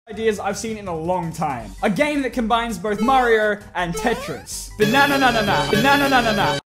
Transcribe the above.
ideas I've seen in a long time. A game that combines both Mario and Tetris. Banana-na-na-na. Banana-na-na-na.